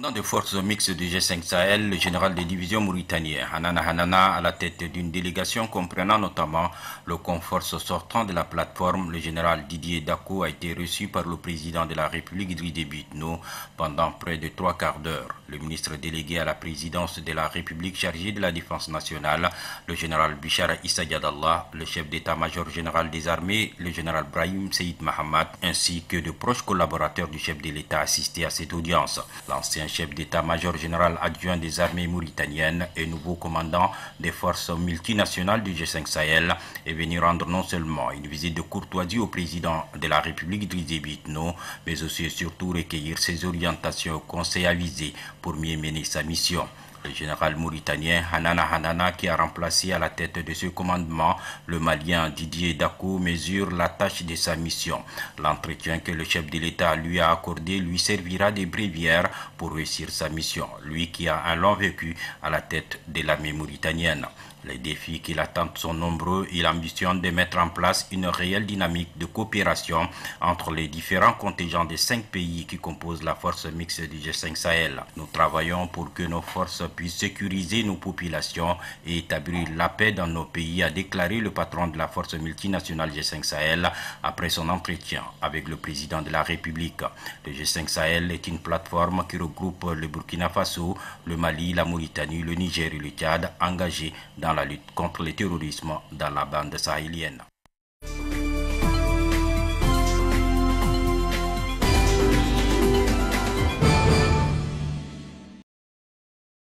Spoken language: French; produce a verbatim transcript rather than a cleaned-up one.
Commandant des forces mixtes du G cinq Sahel, le général de division mauritanien Hanana Hanana, à la tête d'une délégation comprenant notamment le conforce sortant de la plateforme, le général Didier Dako, a été reçu par le président de la République Idriss Déby Itno pendant près de trois quarts d'heure. Le ministre délégué à la présidence de la République chargé de la défense nationale, le général Bichara Issa Diadallah, le chef d'état-major général des armées, le général Brahim Seyd Mahamad, ainsi que de proches collaborateurs du chef de l'État assistés à cette audience. L'ancien chef d'état-major général adjoint des armées mauritaniennes et nouveau commandant des forces multinationales du G cinq Sahel est venu rendre non seulement une visite de courtoisie au président de la République Idriss Déby Itno, mais aussi et surtout recueillir ses orientations et conseils avisés pour mieux mener sa mission. Le général mauritanien Hanana Hanana, qui a remplacé à la tête de ce commandement le Malien Didier Dako, mesure la tâche de sa mission. L'entretien que le chef de l'État lui a accordé lui servira de bréviaire pour réussir sa mission, lui qui a un long vécu à la tête de l'armée mauritanienne. Les défis qui l'attendent sont nombreux. Il ambitionne de mettre en place une réelle dynamique de coopération entre les différents contingents des cinq pays qui composent la force mixte du G cinq Sahel. Nous travaillons pour que nos forces puissent sécuriser nos populations et établir la paix dans nos pays, a déclaré le patron de la force multinationale G cinq Sahel après son entretien avec le président de la République. Le G cinq Sahel est une plateforme qui regroupe le Burkina Faso, le Mali, la Mauritanie, le Niger et le Tchad engagés dans la lutte contre le terrorisme dans la bande sahélienne.